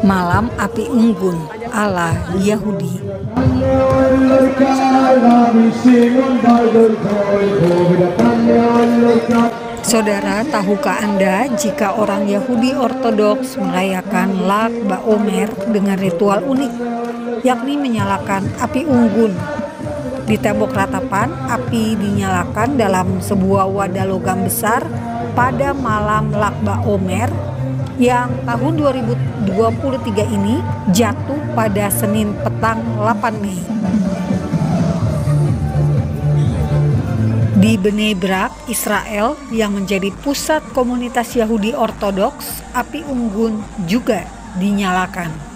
Malam api unggun ala Yahudi. Saudara, tahukah Anda jika orang Yahudi Ortodoks merayakan Lag BaOmer dengan ritual unik, yakni menyalakan api unggun. Di tembok ratapan, api dinyalakan dalam sebuah wadah logam besar pada malam Lag BaOmer yang tahun 2023 ini jatuh pada Senin petang 8 Mei. Di Bnei Brak, Israel yang menjadi pusat komunitas Yahudi Ortodoks, api unggun juga dinyalakan.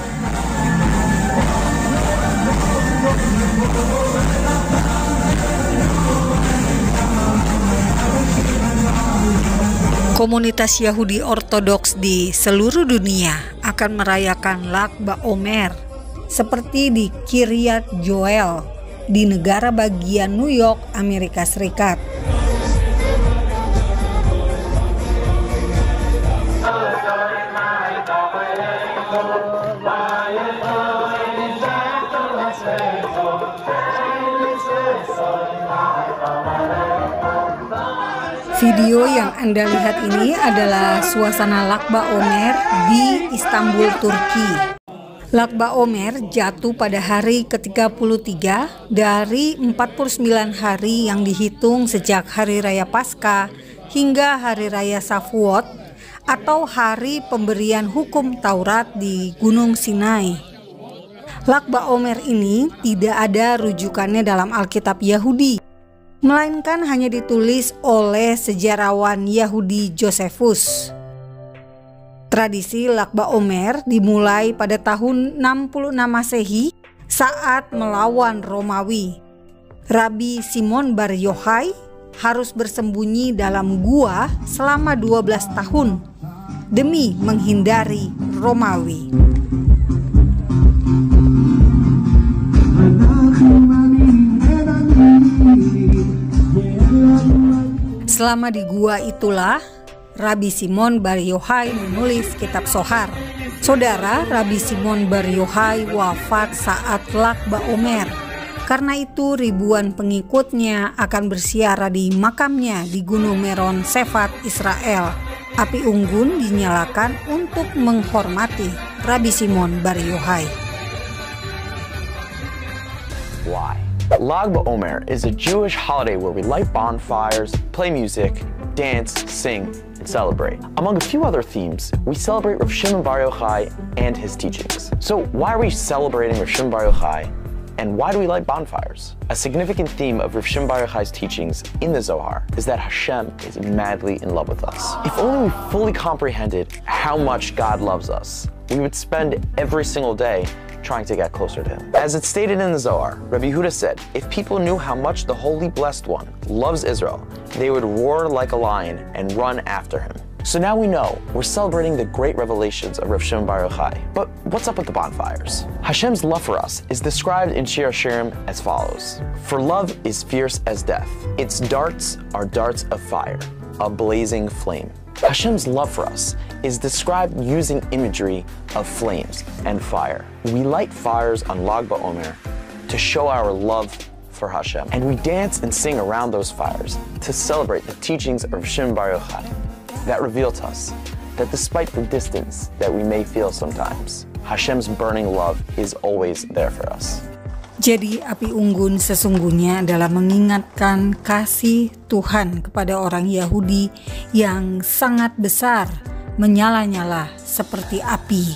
Komunitas Yahudi Ortodoks di seluruh dunia akan merayakan Lag BaOmer seperti di Kiryat Joel di negara bagian New York, Amerika Serikat. Video yang Anda lihat ini adalah suasana Lag BaOmer di Istanbul, Turki. Lag BaOmer jatuh pada hari ke-33 dari 49 hari yang dihitung sejak Hari Raya Paskah hingga Hari Raya Shavuot atau hari pemberian hukum Taurat di Gunung Sinai. Lag BaOmer ini tidak ada rujukannya dalam Alkitab Yahudi, melainkan hanya ditulis oleh sejarawan Yahudi Josephus. Tradisi Lag BaOmer dimulai pada tahun 66 Masehi saat melawan Romawi. Rabbi Simon Bar Yochai harus bersembunyi dalam gua selama 12 tahun demi menghindari Romawi. Selama di gua itulah Rabbi Simon Bar Yochai menulis kitab Zohar. Saudara, Rabbi Simon Bar Yochai wafat saat Lag BaOmer. Karena itu ribuan pengikutnya akan bersiara di makamnya di Gunung Meron, Sefat, Israel. Api unggun dinyalakan untuk menghormati Rabbi Simon Bar Yochai. Why? Lag BaOmer is a Jewish holiday where we light bonfires, play music, dance, sing, and celebrate. Among a few other themes, we celebrate Rav Shimon Bar Yochai and his teachings. So why are we celebrating Rav Shimon Bar Yochai, and why do we light bonfires? A significant theme of Rav Shimon Bar Yochai's teachings in the Zohar is that Hashem is madly in love with us. If only we fully comprehended how much God loves us, we would spend every single day trying to get closer to him. As it's stated in the Zohar, Rabbi Yehuda said, if people knew how much the Holy Blessed One loves Israel, they would roar like a lion and run after him. So now we know we're celebrating the great revelations of Rav Shimon Bar Yochai. But what's up with the bonfires? Hashem's love for us is described in Shir Hashirim as follows. For love is fierce as death. Its darts are darts of fire, a blazing flame. Hashem's love for us is described using imagery of flames and fire. We light fires on Lag BaOmer to show our love for Hashem, and we dance and sing around those fires to celebrate the teachings of Shimon Bar Yochai that reveal to us that despite the distance that we may feel sometimes, Hashem's burning love is always there for us. Jadi api unggun sesungguhnya adalah mengingatkan kasih Tuhan kepada orang Yahudi yang sangat besar, menyala-nyala seperti api.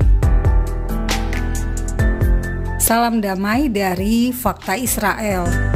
Salam damai dari Fakta Israel.